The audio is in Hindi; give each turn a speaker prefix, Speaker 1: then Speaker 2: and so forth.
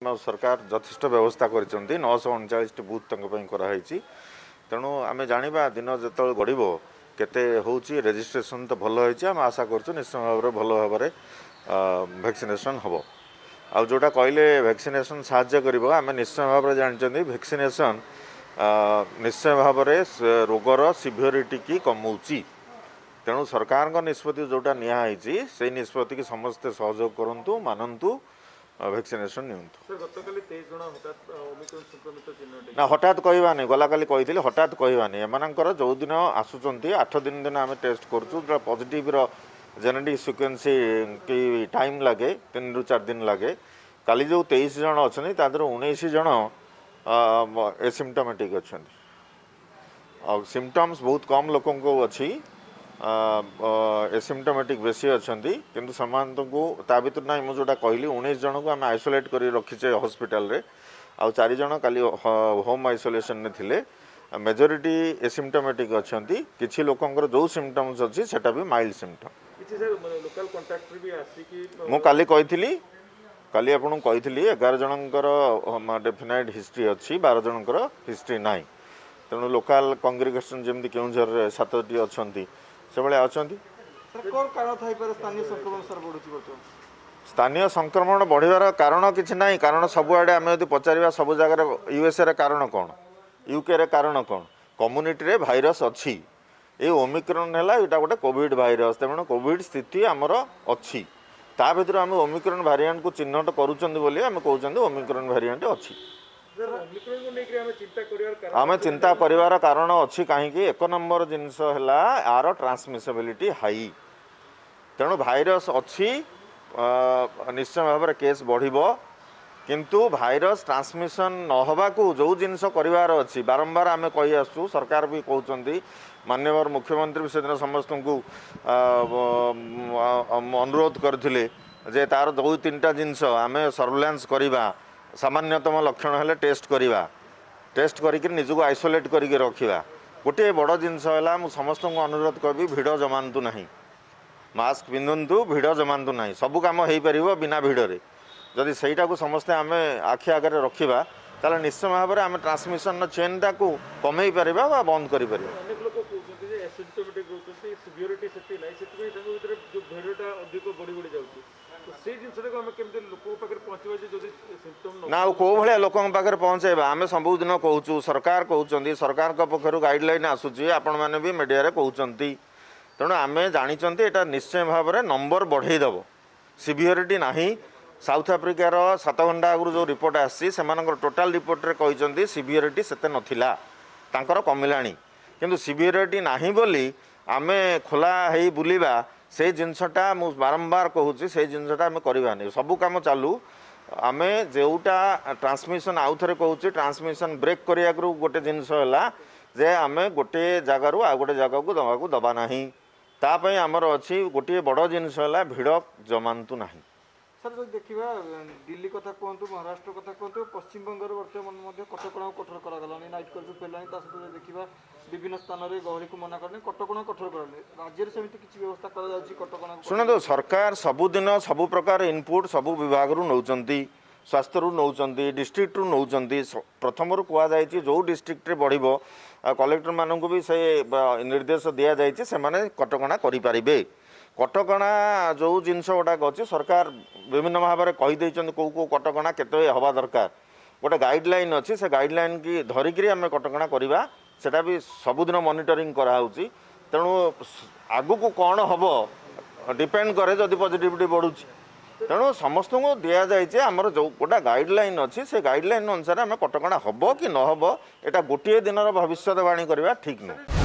Speaker 1: सरकार यथेष्ट व्यवस्था कर 939 बूथ कराई तेणु आम जाना दिन जो गढ़ केते होची रजिस्ट्रेशन तो भल होती आम आशा कर निश्चय भाव में भल भाव में वैक्सीनेशन हम आ जोटा कहले वैक्सीनेशन साहाय्य कर आम निश्चय भाव में जानते वैक्सीनेशन निश्चय भाव में रोगर सिवियरिटी की कमाऊँगी तेणु सरकार निष्पत्ति जोटा नियाई से निष्पत्ति की समस्ते सहयोग करूँ मानतु वैक्सीनेशन ना हठात कहवानी गला काली कही हठात कहवानी एमनकर जो दिन आसुंच 8 दिन दिन आम टेस्ट करूँ पॉजिटिव जेनेटिक सिक्वेन्सी की टाइम लगे 3 ରୁ 4 दिन लगे काली जो 23 जन अच्छा तादर 19 जन एसिम्टोमेटिक अच्छा सिम्पटम्स बहुत कम लोक अच्छी एसिम्टोमेटिक बेसी अच्छा किंतु समान को ता भर ना मुझे कहली 19 जन को आम आइसोलेट कर रखीचे हॉस्पिटल रे आ 4 जन काली होम आइसोलेशन थे मेजोरिटी एसिम्टोमेटिक अच्छा किसी लोकंर जो सिम्पटम्स अच्छी सेटा भी माइल्ड सिम्पटम मु काली कही काली आपन कही 11 जनकर डेफिनाइट हिस्ट्री अच्छी 12 जनकर हिस्ट्री ना तेणु लोकल कंग्रिगेशन जमी केउझर 7टी अच्छा से भाया अच्छा स्थानीय संक्रमण बढ़िवार कारण किसी ना कारण सबुआड़े आम यदि पचार सब जगह यूएसए रे कारण कौन यूके रे कारण कौन कम्युनिटी रे भाइरस अच्छी ये ओमिक्रॉन है यहाँ गोटे कोविड भाइरस तेणु कोविड स्थिति आमर अच्छी ता भर आम ओमिक्रॉन भारिएंट को चिन्हट करूँ आम कहते ओमिक्रॉन भारिएंट अच्छी आम चिंता करिवार कारण अच्छी कहीं 1 नंबर जिनस है यार ट्रांसमिसिबिलिटी हाई तेणु भाइरस अच्छी निश्चय भाव में केस बढ़िबो किंतु भाइरस ट्रांसमिशन नहबा को जो जिनस करिवार अच्छी बारंबार आम कही आसु सरकार भी कहते माननीय मुख्यमंत्री से दिन समस्त को अनुरोध करथिले जे तार 2-3टा जिनस आम सर्वेलांस करवा सामान्यतम लक्षण है टेस्ट करवा टेस्ट करिक निजक आइसोलेट करिक रखा गोटे बड़ जिनस है समस्त को अनुरोध करी भिड़ जमातु ना मास्क पिंधु भिड़ जमातु ना सबू कम हो पार बिना भिड़े जदि सहीटा को समस्ते आम आखि आगे रखा ताले निश्चय भाव में आम ट्रांसमिशन चेनटा को कमे पार बंद कर ना कौ भाया लोक पाखे पहुँचेबा आम सबुदिन कहूँ सरकार कहते सरकार पक्षर गाइडलाइन आसूची आपण मैंने भी मीडिया कहते तेणु आम जानी एटा निश्चय भाव में नंबर बढ़ईदेव सिवियरिटी नहीं साउथ आफ्रिकार 7 घंटा आगु जो रिपोर्ट आसी टोटाल रिपोर्ट रे कहते सिवियरिटी सेते नथिला तांकर कमिलानी किंतु सिवियरिटी नहीं बोली आमे खोला है बुलिबा से जिनसटा मु बारंबार कहूँ से जिनसटा आम करवानी सबू कम चालू आमे जोटा ट्रांसमिशन आउ थे कहूँ ट्रांसमिशन ब्रेक करिया गोटे जिनस है जे आमे गोटे जगार आ गोटे जगह को दवा दबा ना तापाई आमर अच्छी गोटे बड़ जिनस है भिड़ जमातु ना
Speaker 2: सर जो देखा दिल्ली कथा कहतु महाराष्ट्र कथा कहतु पश्चिम बंगर बर्तमान कटकणा कठोर कराला नाइट कर्फ्यू फेलानी देखा विभिन्न स्थान में गहली को मना करनी कटकणा कठोर करानी राज्य में किसी व्यवस्था करा
Speaker 1: शुणु सरकार सबुदिन सबु प्रकार इनपुट सबु विभाग नौकरी स्वास्थ्य नौकरी डिस्ट्रिक्ट नौ प्रथम कहुई जो डिस्ट्रिक्ट रे बढ़ो कलेक्टर मानक भी से निर्देश दि जाए से कटकणा करें कटकणा जो जिनस गुड़ाक अच्छी सरकार विभिन्न भाव में कहीदे कौ कौ कटकणा केते हवा दरकार गोटे गाइडलाइन अच्छी से गाइडलाइन की धरिकी आम कटकणा करवा सेटा भी सबुदिन मॉनिटरिंग कराऊँगी तेणु आगु को कौन हम डिपेंड करे जदि पॉजिटिविटी बढ़ुची तेणु समस्त को दि जाए आमर जो गोटा गाइडलाइन अच्छी से गाइडलाइन अनुसार आम कटकणा हम कि न हम एटा गोटे दिन भविष्यवाणी करवा ठीक नहीं।